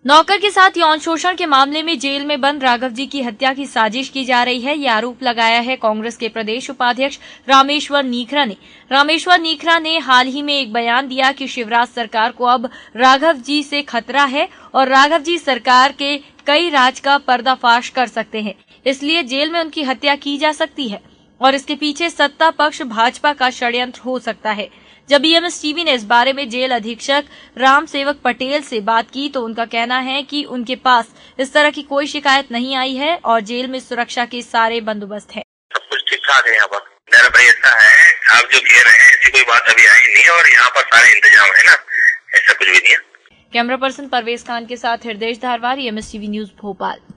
नौकर के साथ यौन शोषण के मामले में जेल में बंद राघव जी की हत्या की साजिश की जा रही है। यह आरोप लगाया है कांग्रेस के प्रदेश उपाध्यक्ष रामेश्वर नीखरा ने। रामेश्वर नीखरा ने हाल ही में एक बयान दिया कि शिवराज सरकार को अब राघव जी से खतरा है और राघव जी सरकार के कई राज का पर्दाफाश कर सकते हैं, इसलिए जेल में उनकी हत्या की जा सकती है और इसके पीछे सत्ता पक्ष भाजपा का षड्यंत्र हो सकता है। जब ईएमएस टीवी ने इस बारे में जेल अधीक्षक राम सेवक पटेल से बात की तो उनका कहना है कि उनके पास इस तरह की कोई शिकायत नहीं आई है और जेल में सुरक्षा के सारे बंदोबस्त है। सब कुछ ठीक ठाक है यहाँ पर। मेरा भाई ऐसा है, आप जो कह रहे हैं ऐसी कोई बात अभी आई नहीं और यहाँ पर सारे इंतजाम है ना, ऐसा कुछ भी नहीं है। कैमरा पर्सन परवेज खान के साथ Hriday Dharwar, EMS TV news Bhopal.